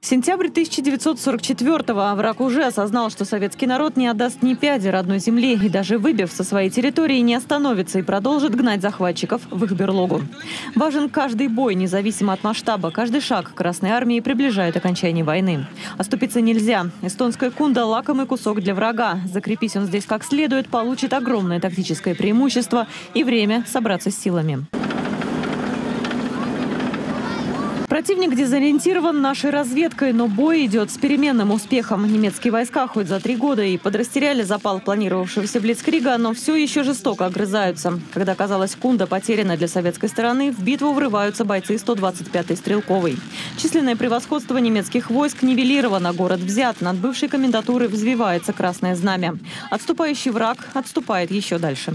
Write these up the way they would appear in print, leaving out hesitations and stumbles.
Сентябрь 1944-го. Враг уже осознал, что советский народ не отдаст ни пяди родной земли и даже выбив со своей территории не остановится и продолжит гнать захватчиков в их берлогу. Важен каждый бой, независимо от масштаба. Каждый шаг Красной Армии приближает окончание войны. Оступиться нельзя. Эстонская Кунда – лакомый кусок для врага. Закрепись он здесь как следует, получит огромное тактическое преимущество и время собраться с силами. Противник дезориентирован нашей разведкой, но бой идет с переменным успехом. Немецкие войска хоть за 3 года и подрастеряли запал планировавшегося блицкрига, но все еще жестоко огрызаются. Когда казалось, Кунда потеряна для советской стороны, в битву врываются бойцы 125-й стрелковой. Численное превосходство немецких войск нивелировано, город взят. Над бывшей комендатурой взвивается красное знамя. Отступающий враг отступает еще дальше.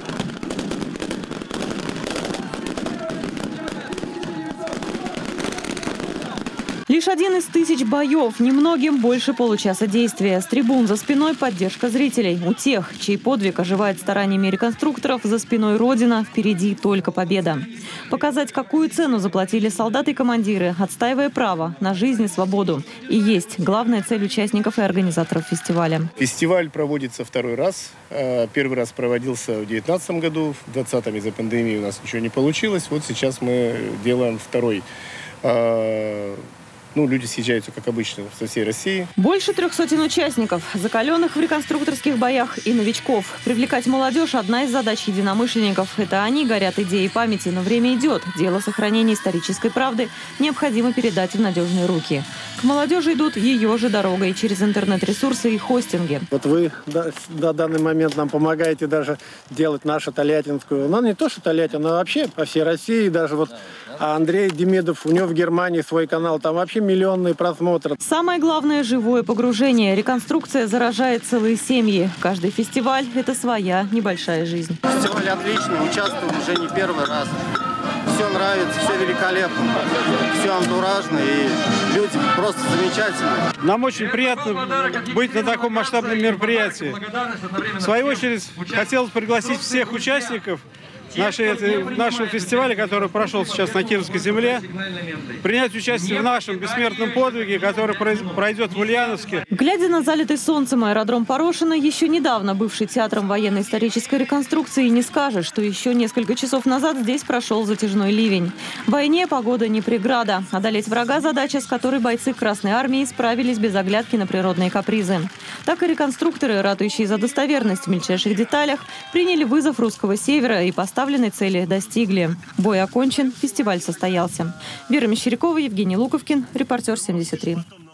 Лишь один из 1000 боев, немногим больше получаса действия. С трибун за спиной поддержка зрителей. У тех, чей подвиг оживает стараниями реконструкторов, за спиной Родина, впереди только победа. Показать, какую цену заплатили солдаты и командиры, отстаивая право на жизнь и свободу. И есть главная цель участников и организаторов фестиваля. Фестиваль проводится 2-й раз. 1-й раз проводился в 2019 году. В 2020 из-за пандемии у нас ничего не получилось. Вот сейчас мы делаем 2-й. Люди съезжаются, как обычно, со всей России. Больше 300 участников, закаленных в реконструкторских боях и новичков. Привлекать молодежь – одна из задач единомышленников. Это они горят идеей памяти, но время идет. Дело сохранения исторической правды необходимо передать в надежные руки. К молодежи идут ее же дорогой через интернет-ресурсы и хостинги. Вот вы на данный момент нам помогаете даже делать нашу Тольяттинскую. Ну, не то, что Тольяттина, но вообще по всей России. Даже вот Андрей Демидов, у него в Германии свой канал, там вообще миллионные просмотры. Самое главное – живое погружение. Реконструкция заражает целые семьи. Каждый фестиваль – это своя небольшая жизнь. Фестиваль отличный, участвую уже не 1-й раз. Все нравится, все великолепно, все антуражно и люди просто замечательные. Нам очень приятно быть на таком масштабном мероприятии. В свою очередь, хотелось пригласить всех участников нашего фестиваля, который прошел сейчас на Кировской земле, принять участие в нашем бессмертном подвиге, который пройдет в Ульяновске. Глядя на залитый солнцем аэродром Порошино, еще недавно бывший театром военно-исторической реконструкции, не скажешь, что еще несколько часов назад здесь прошел затяжной ливень. В войне погода не преграда. Одолеть врага – задача, с которой бойцы Красной Армии справились без оглядки на природные капризы. Так и реконструкторы, ратующие за достоверность в мельчайших деталях, приняли вызов русского севера и поставленной цели достигли. Бой окончен, фестиваль состоялся. Вера Мещерякова, Евгений Луковкин, Репортер 73.